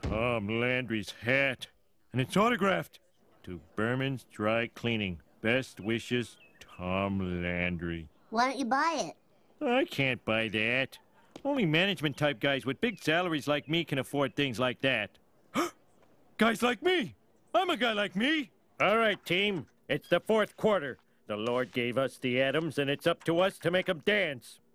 Tom Landry's hat. And it's autographed. To Berman's Dry Cleaning. Best wishes, Tom Landry. Why don't you buy it? I can't buy that. Only management-type guys with big salaries like me can afford things like that. Guys like me! I'm a guy like me! All right, team. It's the fourth quarter. The Lord gave us the Adams, and it's up to us to make 'em dance.